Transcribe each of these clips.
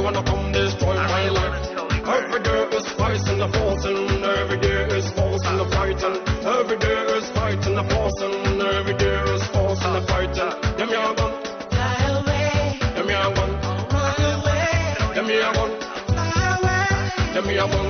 wanna come destroy my life. Every day is fighting the forcing, every day is forcing the fighting. Every day is fighting the forcing, every day is forcing the fighting. Give me a gun, fly away. give me a gun, Run away. give me a gun, Fly away. give me a gun.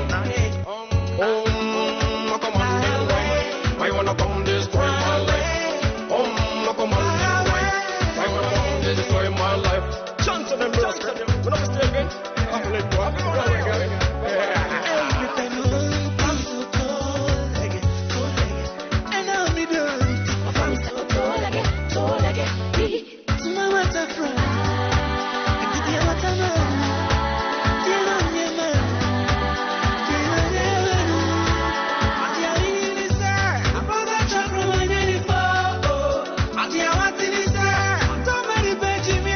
Come on, I wanna come destroy my life. Come on, I wanna come destroy my life. Chance of them, chance of them. We're not mistaken. I'm gonna go. I'm gonna go. Every time you look, I'm so cold like it, and I'll be done. I'm so cold like it. To my waterfront, I give you what I know. Dear on your man, dear on your man. Dear in this air, I'm on that truck from my 94. Dear what in this air, don't many Benjamin.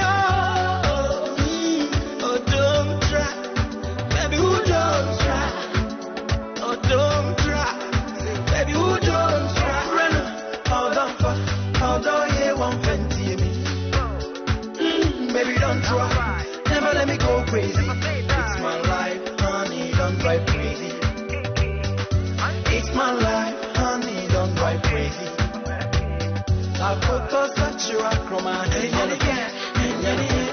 Oh, don't try, baby, who don't try? Oh, don't try, baby, who don't try? Run, hold on, yeah, one fancy me. Baby, don't try, never let me go crazy. It's my life, honey, don't drive crazy. It's my life, honey, don't drive crazy. I'll put those that you are from my head, and again.